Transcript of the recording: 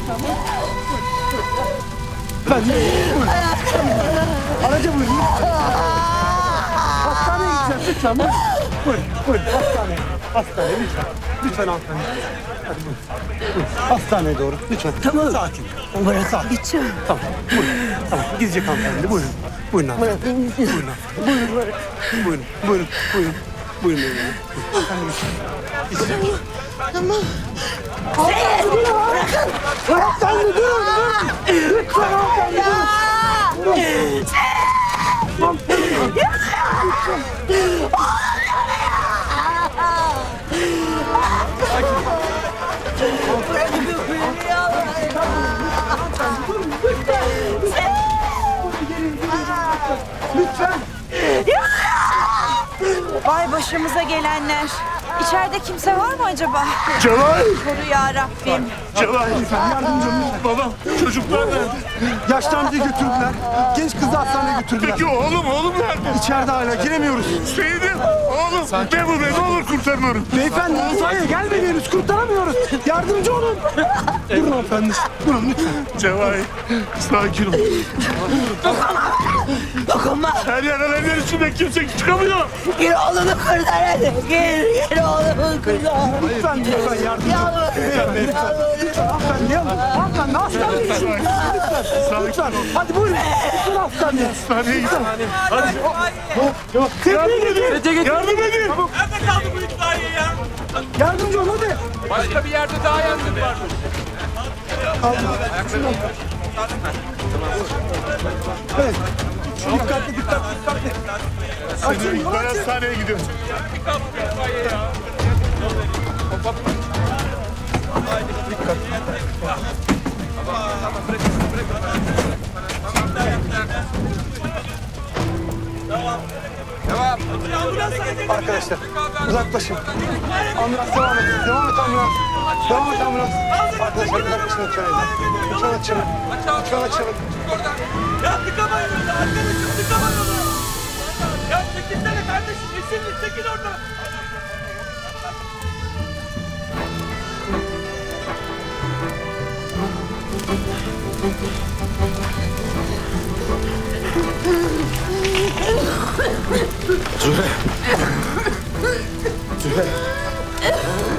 Efendim, buyurun. Araca buyurun. Hastaneye gideceğiz lütfen. Buyurun. Hastaneye lütfen. Lütfen hanımefendi. Hadi buyurun. Hastaneye doğru lütfen. Tamam. Sakin. Bırakıp gideceğim. Tamam. Buyurun. Tamam. Gidecek hanımefendi. Buyurun. Buyurun hanımefendi. Bırakayım gideceğim. Buyurun. Buyurun. Hanımefendi gidecek. Tamam. Hanımefendi durun. Lütfen hanımefendi durun. Lütfen. Vay başımıza gelenler. İçeride kimse var mı acaba? Celal! Koru ya Rabbim. Celal! Yardımcı olun. Baba, çocuklar nerede? Yaşlanıcıyı götürdüler. Genç kızı hastaneye götürdüler. Peki oğlum nerede? İçeride hala giremiyoruz. Seydim, oğlum. Memur Bey, ne olur kurtarın onu. Beyefendi itfaiye gelmedi henüz. Kurtaramıyoruz. Yardımcı olun. Durun hanımefendi. Durun lütfen. Cevahir, sakin ol. Dokunma. Her yer içinde kimse çıkamıyor. Gir oğlunu kurtar hadi. Gir oğlumu kurtar. Lütfen yardımcı olun. Lütfen hanımefendi. Hanımefendi hastaneye. Lütfen. Hadi buyurun. Lütfen hastaneye. Hastaneye gidin. Hadi. Yardım edin. Nerede kaldı bu itfaiye ya? Yardımcı olun hadi. Başka bir yerde daha yangın var. Evet. Dikkatli. Ben hastaneye gidiyorum. Kaldı bu itfaiye ya. Arkadaşlar uzaklaşın. Ambulans devam et. Devam et ambulans. Arkadaşlar uzaklaşın lütfen. Lütfen açalım. Ya tıkamayın öyle arkadaşım, tıkamayın onu. Ya çekilsene kardeşim, yeşillik çekil oradan. Zühre.